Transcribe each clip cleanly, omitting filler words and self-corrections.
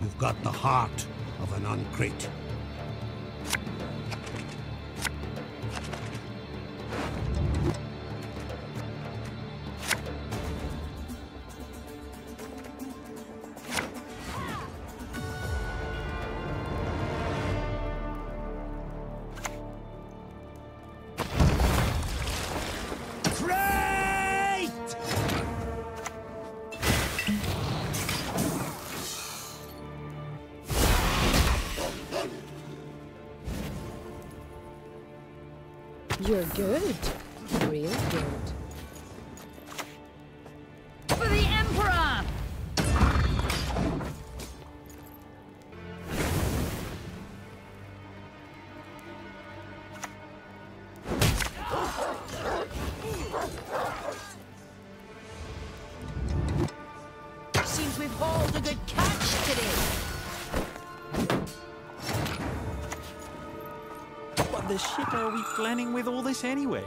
You've got the heart of an uncrate. You're good. Real good. For the Emperor! Seems we've hauled a good catch today. What the shit are we planning with all this anyway?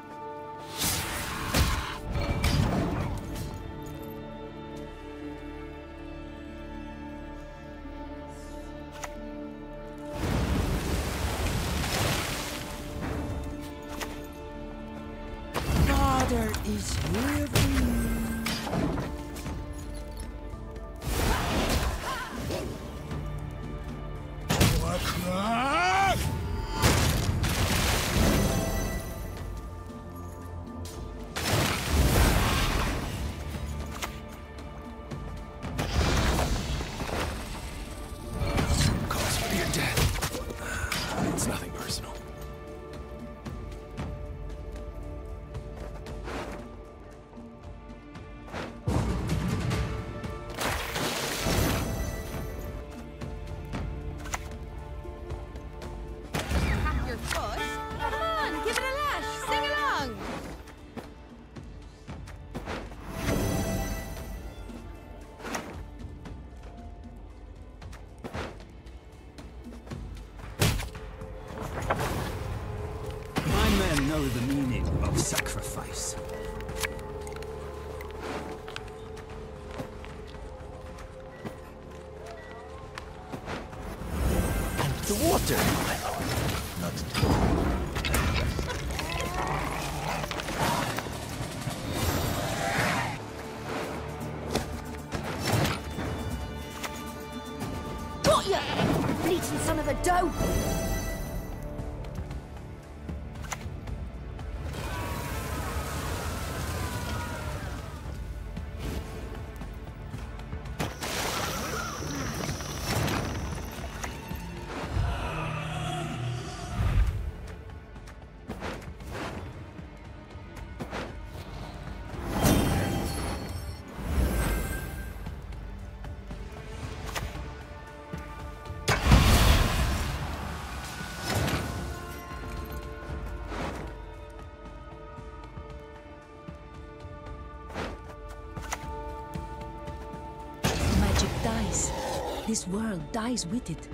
Father is here for you. Know the meaning of sacrifice. And the water, my lord. Not Got ya! Bleating son of a dope! Dies. This world dies with it.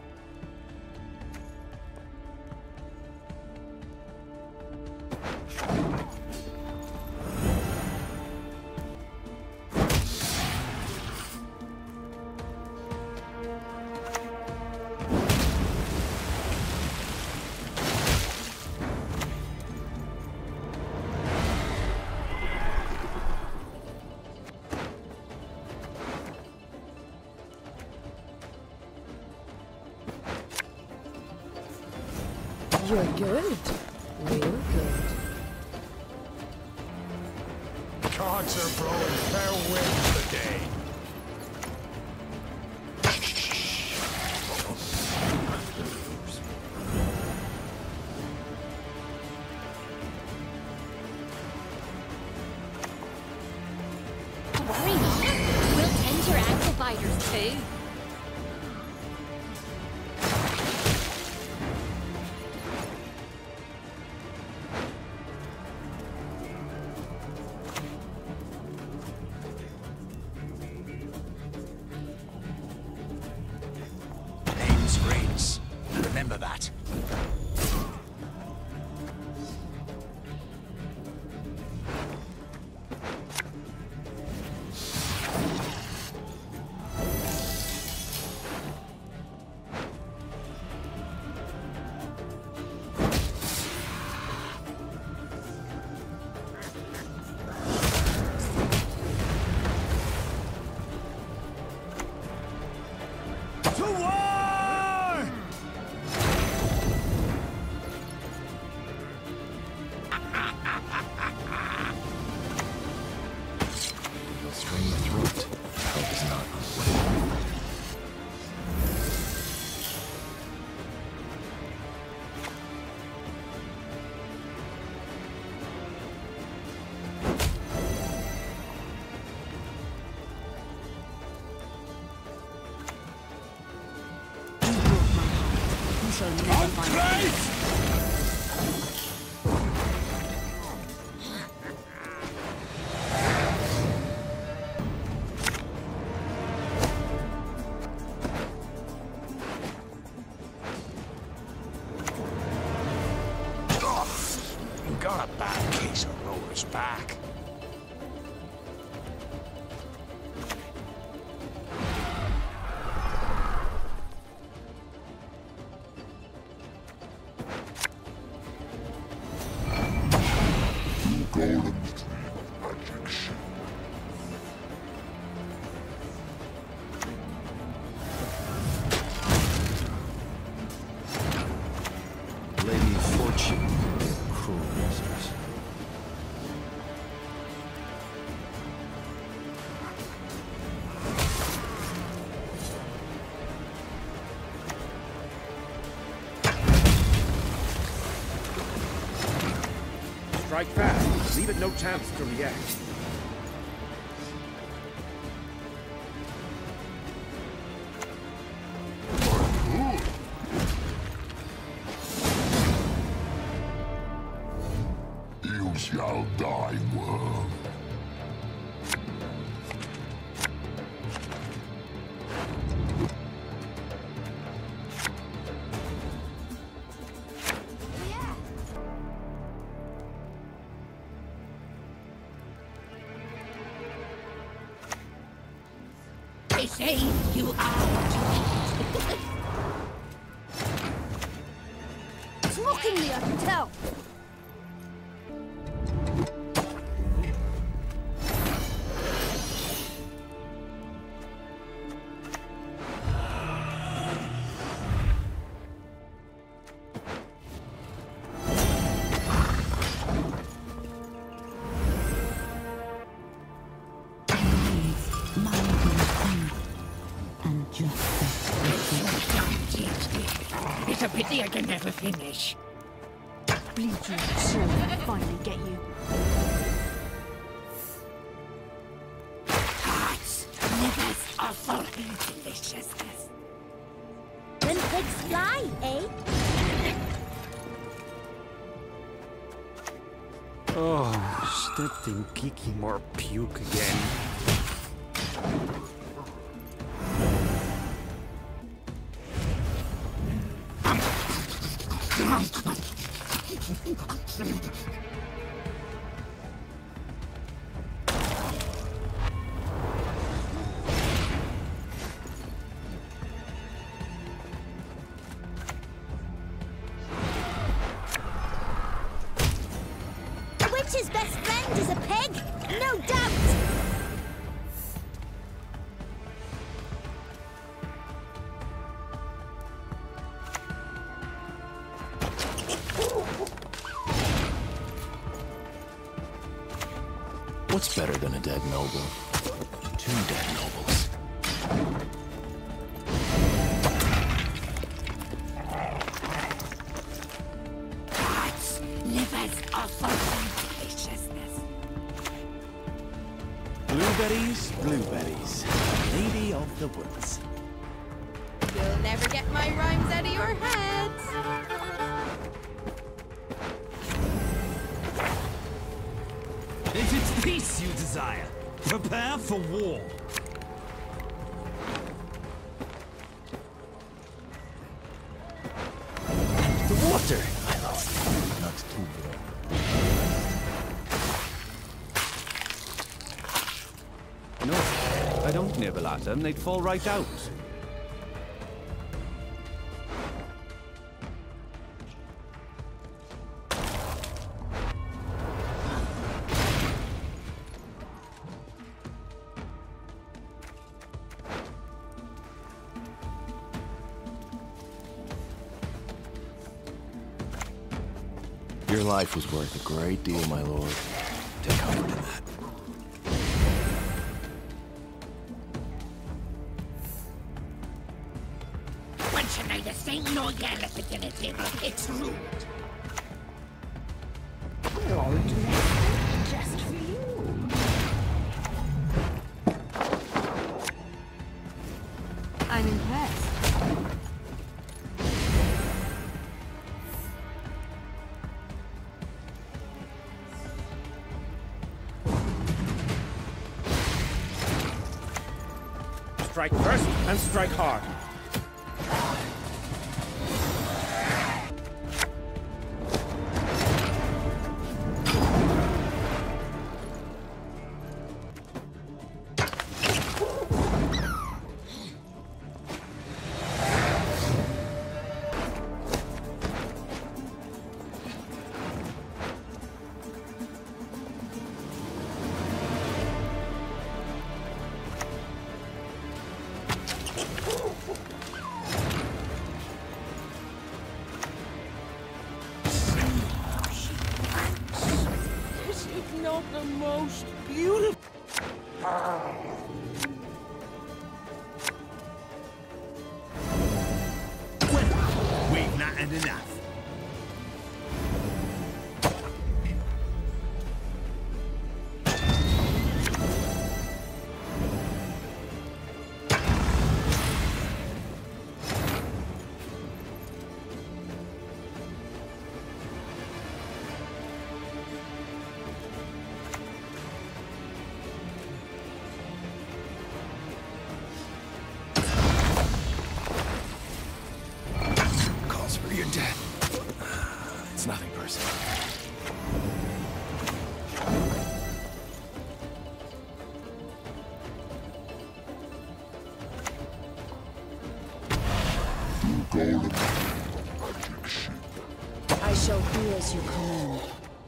You're good. Real good. Cards are blowing fair winds today. Worry not. We'll tend your ankle biters too. Remember that. shall never find peace. Got a bad case of rower's back. Lady Fortune, cruel mistress. Strike fast. Leave it no chance to react. You shall die, worm. They say you are what you eat. It's mocking me, I can tell. It's a pity I can never finish. Bleed you, so I finally get you. Hearts, livers are for deliciousness. When pigs fly, eh? Oh, stepped in geeky more puke again. A witch's best friend is a pig, no doubt. What's better than a dead noble? Two dead nobles. Hearts, livers are for deliciousness. Blueberries, blueberries. Lady of the woods. You'll never get my rhymes out of your heads. If it's peace you desire, prepare for war. The water! I lost. Not too warm. No, I don't nibble at them. They'd fall right out. Your life was worth a great deal, my lord. Take comfort in that. Once a night, a saint no yell at the dinner table. It's rude. Just for you. I'm impressed. Strike first and strike hard. Not the most beautiful. Well, we've not had enough. It's nothing personal. Golden magic ship. I shall do as you command.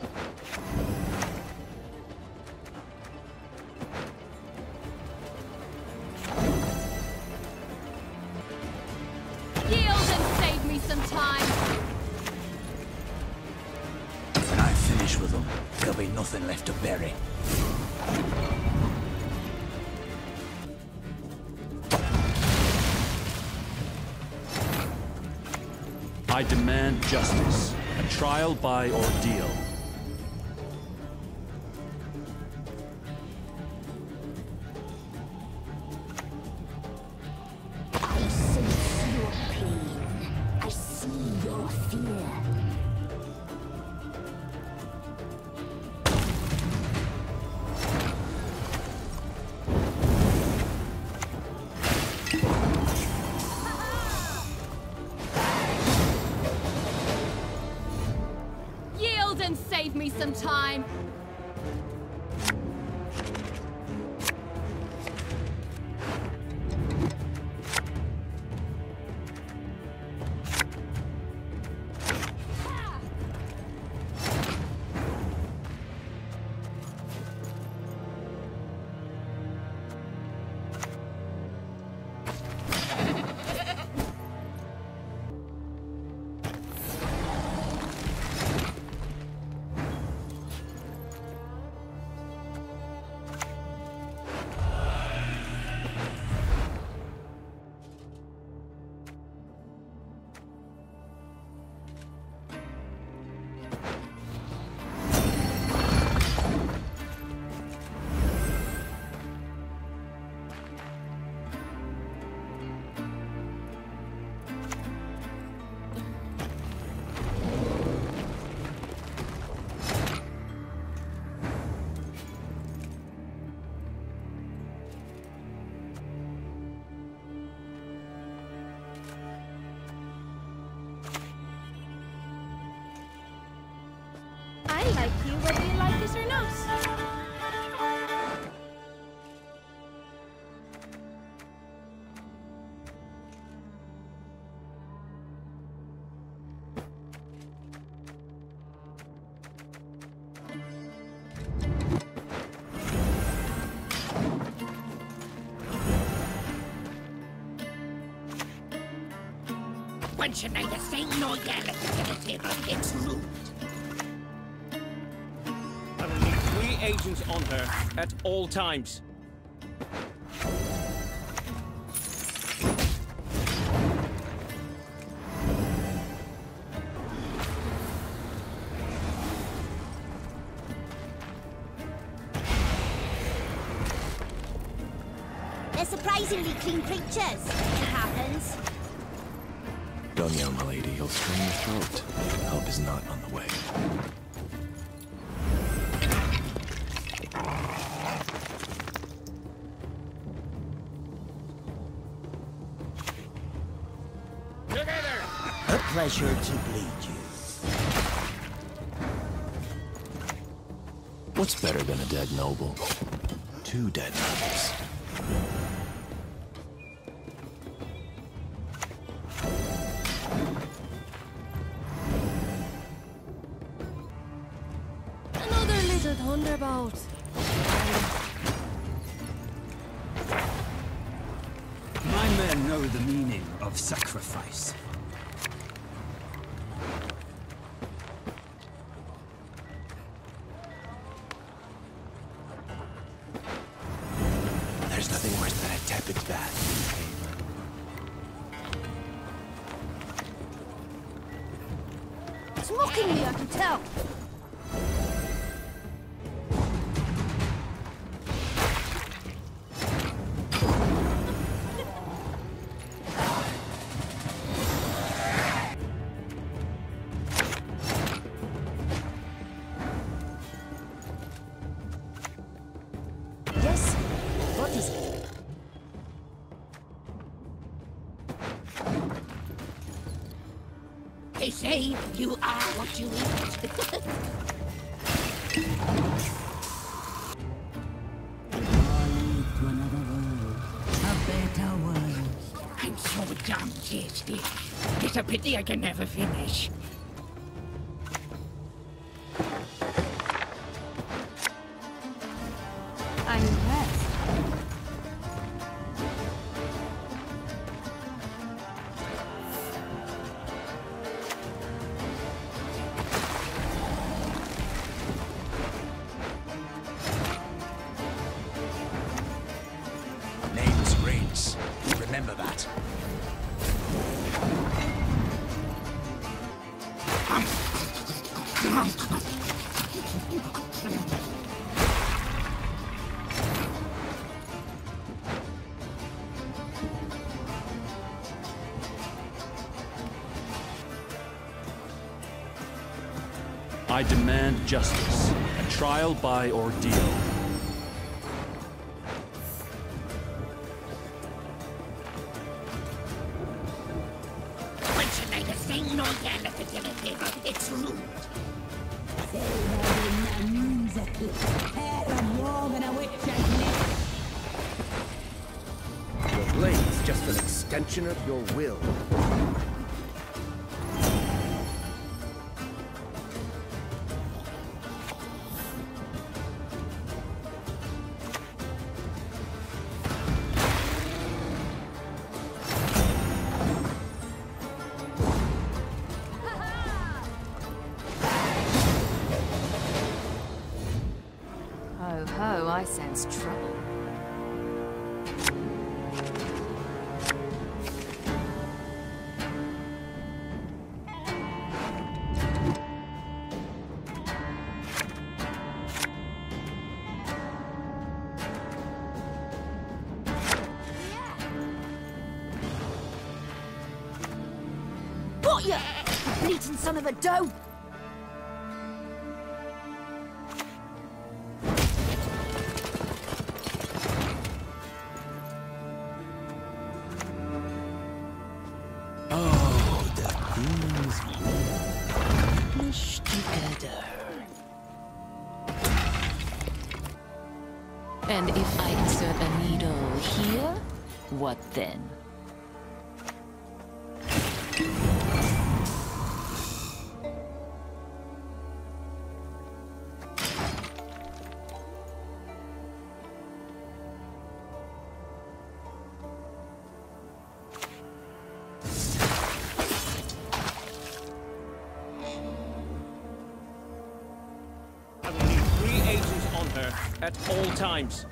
Yield and save me some time. When I finish with them, there'll be nothing left to bury. I demand justice. A trial by ordeal. I sense your pain. I see your fear. Yield and save me some time. I like you whether you like us or not. One should neither sing nor yell at the dinner table. It's rude. I will need 3 agents on her at all times. They're surprisingly clean creatures. It happens. Don't yell, my lady. He'll string your throat. Help is not on the way. pleasure to bleed you. What's better than a dead noble? 2 dead nobles. Another little thunderbolt. My men know the meaning of sacrifice. There's nothing worse than a tepid bath. It's mocking me, I can tell. Yes? What is it? They say you are what you eat. To another world. A better world. I'm so damn tasty. It's a pity I can never finish. I'm impressed. Name's Rience. Remember that. I demand justice. A trial by ordeal. When should I sing no yell at the dinner table? It's rude. Your blade's just an extension of your will. Ho ho, I sense trouble. Got ya! Bleating son of a doe! Oh, the things we accomplished together. And if I insert a needle here, what then? I will need 3 agents on her at all times.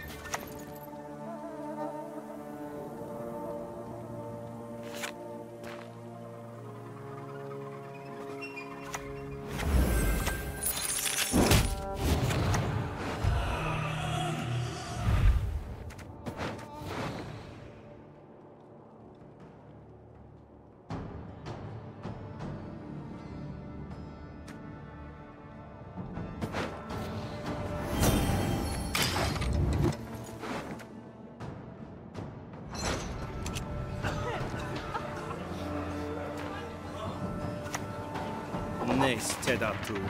Nice, Teda too.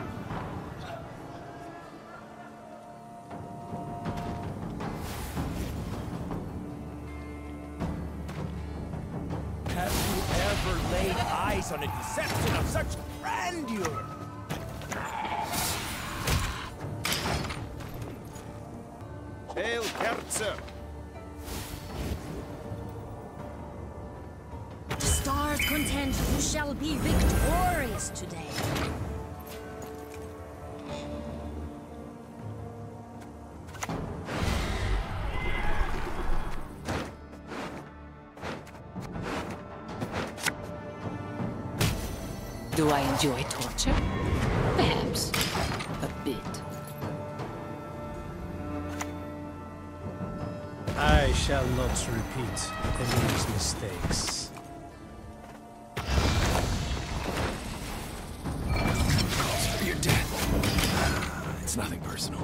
Have you ever laid eyes on a deception of such grandeur? Hail, Kerzer! The stars contend who shall be victorious today. Do I enjoy torture? Perhaps. A bit. I shall not repeat Emily's mistakes. You're dead. It's nothing personal.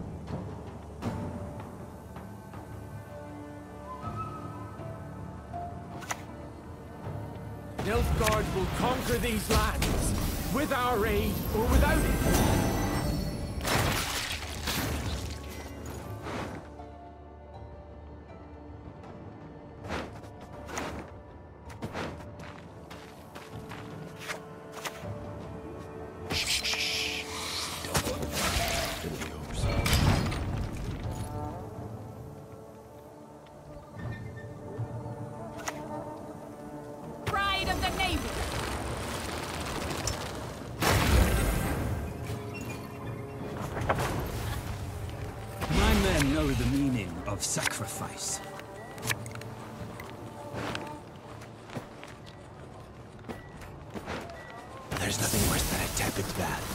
Nilfgaard will conquer these lands, with our aid or without it. Pride of the Navy! My men know the meaning of sacrifice. There's nothing worse than a tepid bath.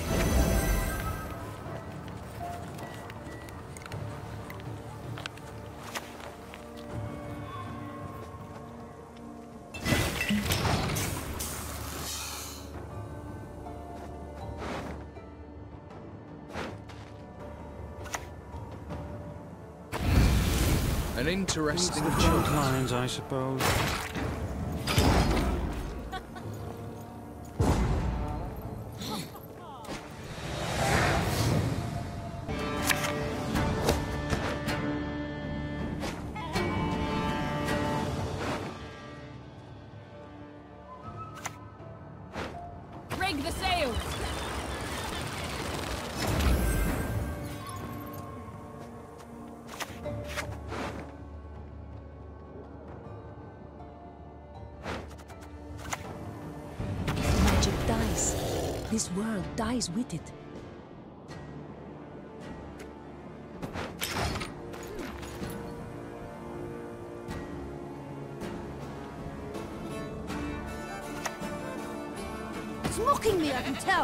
An interesting choice. Lines, I suppose. Rig the sails! Magic dies. This world dies with it. It's mocking me, I can tell!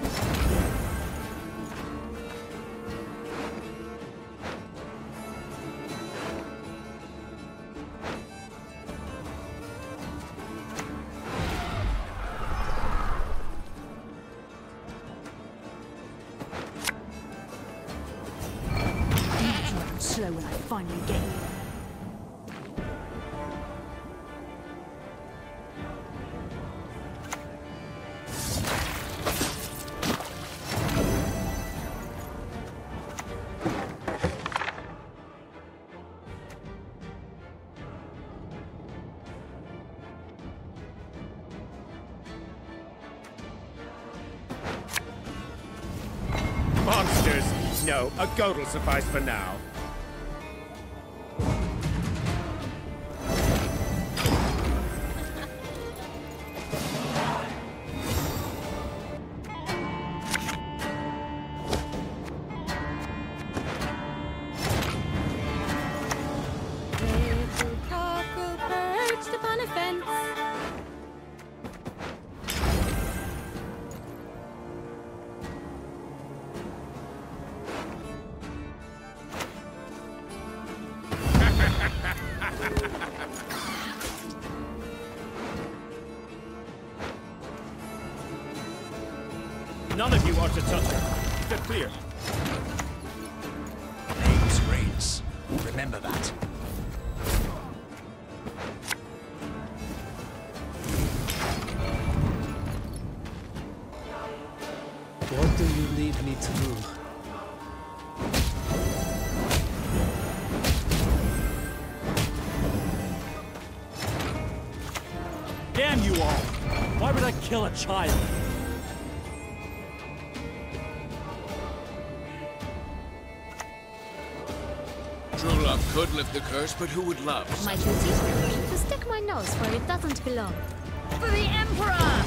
Slow when I finally get you. Monsters! No, a goat will suffice for now. Little cockle perched upon a fence. None of you are to touch her. Keep it clear. Name's Rience. Remember that. do you lead me to? Damn you all! Why would I kill a child? True love could lift the curse, but who would love? My duty? To stick my nose where it doesn't belong. For the Emperor!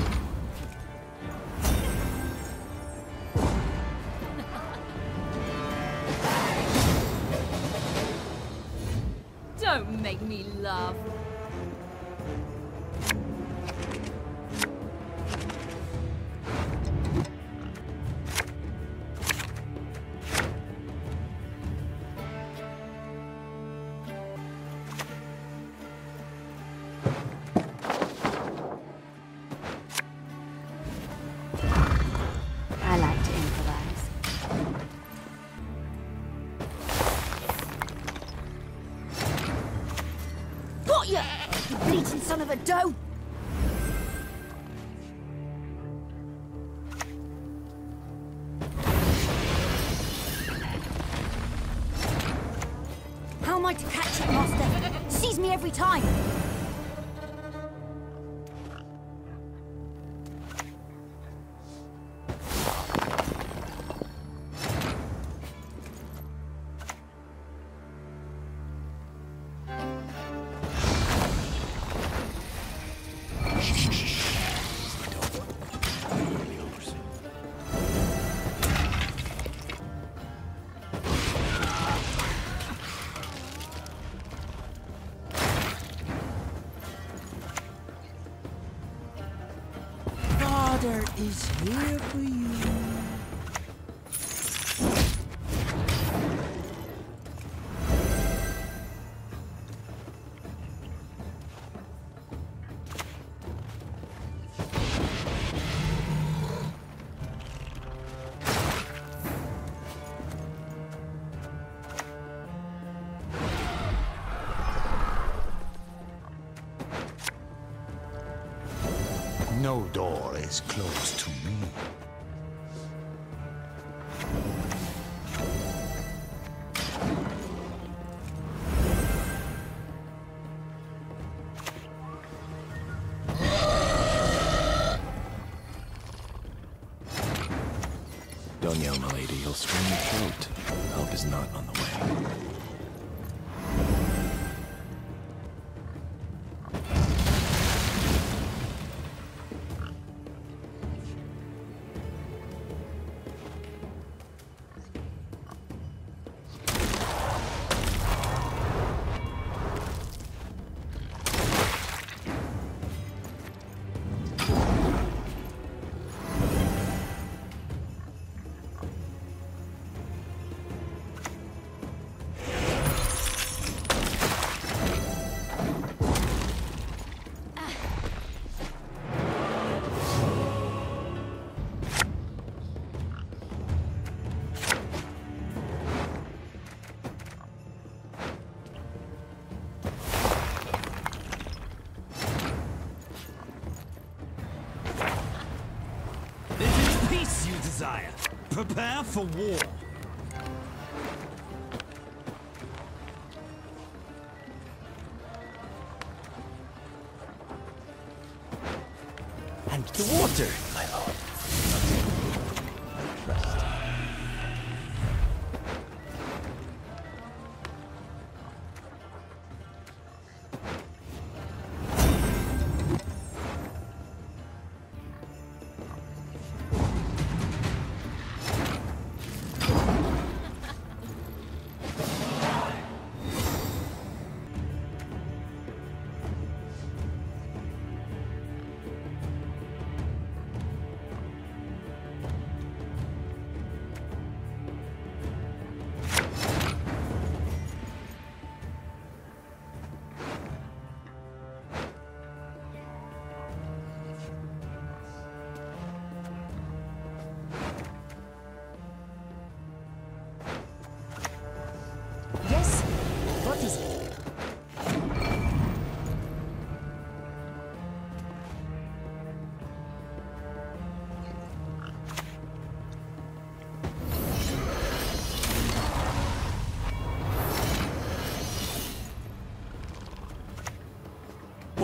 Don't make me laugh. I like to improvise. Got ya! You bleating son of a doe! How am I to catch it, Master? Sees me every time! Father is here for you. No door is closed to me. Don't yell, my lady. He'll swing your throat. Help is not on the way. Desire. Prepare for war. And the water, my lord. I trust.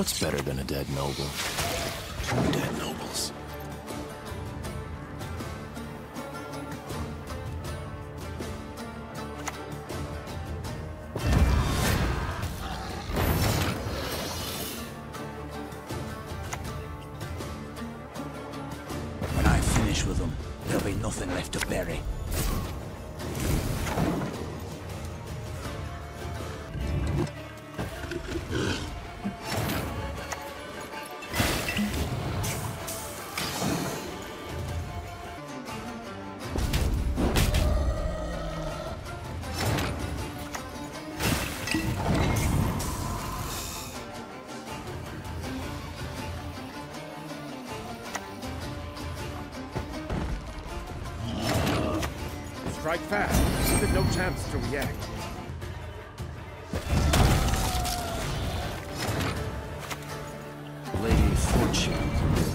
What's better than a dead noble? Dead nobles. When I finish with them, there'll be nothing left to bury. Strike fast. Give it no chance to react. Lady Fortune.